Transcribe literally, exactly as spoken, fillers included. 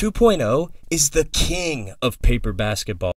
two point oh is the king of paper basketball.